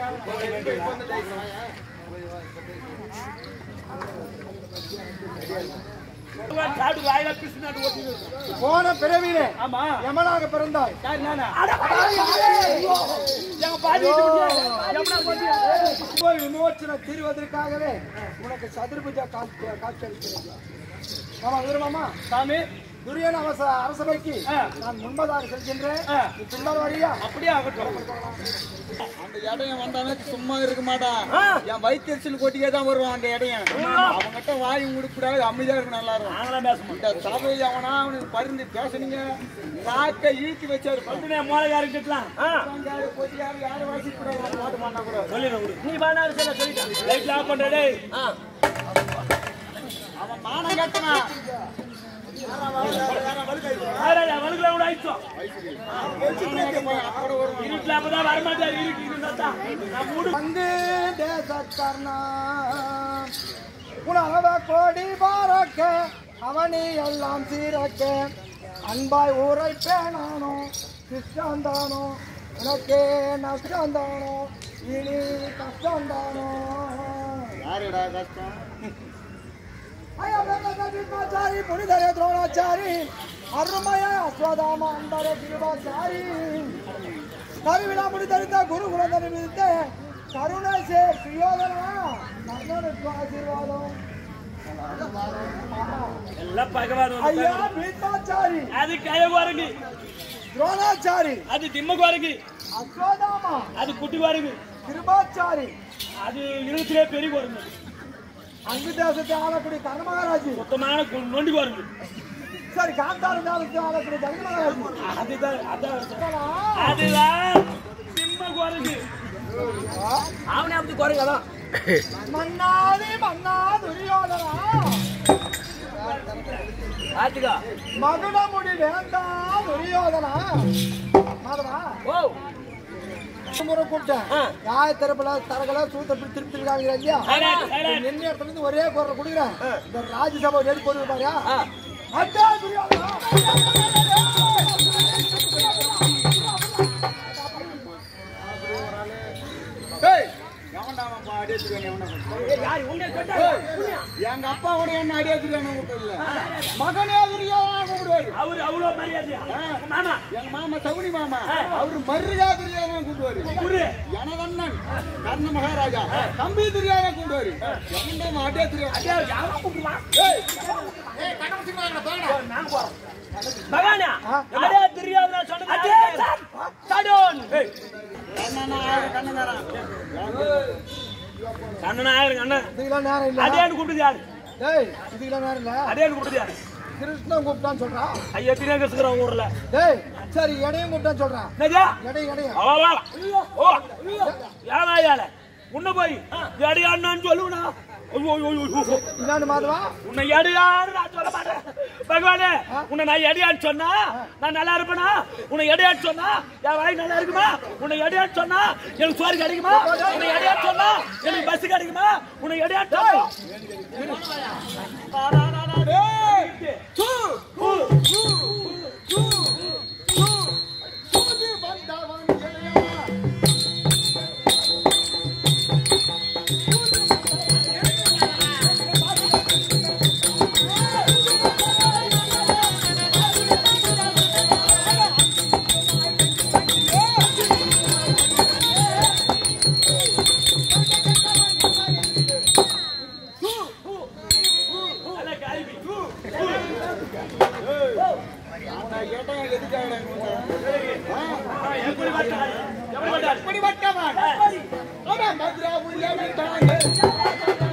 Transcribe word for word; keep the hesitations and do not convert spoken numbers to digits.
போன பிறவிலே யமனாக பிறந்தாய். விமோச்சனை தீர்வதற்காகவே உனக்கு சதுர்புஜ காட்சி அளிக்கிறது. ஆமா வீரமாமா சாமி துரியன் அவச அரசபைக்கு நான் முன்பதாக செல்கின்றேன். பின்னால் வழியா அப்படியே ஆகட்டும். அந்த இடையம் வந்தானே சும்மா இருக்க மாட்டான். என் வயிற்றுச்சல் கொட்டிக்கே தான் வருவான் அந்த இடையம். அவங்ககிட்ட வாய் முடிக்கூடாது, அமைதியா இருக்கு. நல்லா இருக்கும். இந்த சபை அவனா அவனுக்கு பருந்து பேசுனீங்க நாக்க இழுத்து வச்சாரு. மூளை யாருக்கு கட்டலாம் கொட்டியாரு யாரும் வாசிக்கூடாது மாட்ட மாட்டா கூட சொல்லிடு. நீ பானா லைட் ஆஃப் பண்றே. அவன் மானம் கட்டனா கோடி பாரக்க அவனி எல்லாம் சீரக்க அன்பாய் ஊரைப்பேன் நானோ கிருஷ்ணந்தானோ உனக்கே நஷ்டந்தானோ இனி கஷ்டந்தானோ. யாருடா கஷ்டம்? भीष्माचारी पुनिधरे द्रोणाचारी अरुमय अश्वधाम अंबर गिरिवाचारी कविविला मुनिधरिता गुरु गुणधरि विदिते करुण से प्रियोदना नन्ननु आशीर्वादम ಎಲ್ಲ ಭಗವಾನ್ अय्या भीष्माचारी అది కయవారికి द्रोणाचारी అది దిమ్మగారికి अश्वधाम అది కుటివారికి गिरिवाचारी అది ఇరుతిరే పెరిగి వరుంది अंग देशते आलकुडी कर्ण महाराज మొత్తమాన నొండి వరుంది सर गांधार देशते आलकुडी जंग महाराज అది అద అదిలా దిమ్మగారికి ఆవునే అప్పుడు కోరు కదా మన్నాది మన్నా దుర్యోధన ఆతిగా మగుడముడి వేంద దుర్యోధన మాదవా ఓ முறை கூப்பிட்டேன். யாய தரப்புல தரகல சூத்த திருப்பி திருப்பிருக்காங்க இல்லையா? என்ன இடத்துல இருந்து ஒரே குரல் கொடுக்குறேன். இந்த ராஜ்யசபா நெறி போடுது பாரியா? அட்டா துரியோதனா எங்க அப்பா கூட என்ன அடியாதுன்னு மகனே கூப்பிடுவாரு. அவரு அவ்வளவு மரியாதையா மாமா எங்க மாமா சவுனி மாமா அவரு மரியாதையா கூப்பிடுவாரு. எனதண்ணன் கர்ண மகாராஜா தம்பி துரியாத கூப்பிடுவாரு. எங்க அடியா மகானா அடே துரியோதனா சொன்னது சடோன் கண்ணனாரா கண்ணனாயிரம் அண்ணன் இதுக்கெல்லாம் நேரம் இல்ல. அடேன்னு கூப்பிடுது யாரு? டேய் இதுக்கெல்லாம் நேரம் இல்ல. அடேன்னு கூப்பிடுது யாரு? கிருஷ்ணன் கூப்பிட்டான்னு சொல்றான். ஐயா திரேங்க சுக்குறோம் ஊர்ல. டேய் சரி எடையும் கூப்பிட்டான்னு சொல்றான். என்னது? எடை எடையும். வா வா. ஓ. யாரா யால? உன்ன போய் எடை அண்ணான்னு சொல்லுவனா? ஐயோ ஐயோ ஐயோ. இன்னான்னு மாதவா? உன்னை எடையான்னு நான் சொல்ல மாட்டேன். பகவானே உன்னை நான் எடையான்னு சொன்னா நான் நல்லா இருப்பேனா? உன்னை எடையான்னு சொன்னா என் வாய் நல்லா இருக்குமா? உன்னை எடையான்னு சொன்னா எனக்கு சோறு கிடைக்குமா? உன்னை எடையான்னு சொன்னா எனக்கு பஸ் கிடைக்குமா? உன்னை எடையான்னு சொன்னா எப்படி பட்டவன்? அவன் மதுராபுரியை விட்டான்.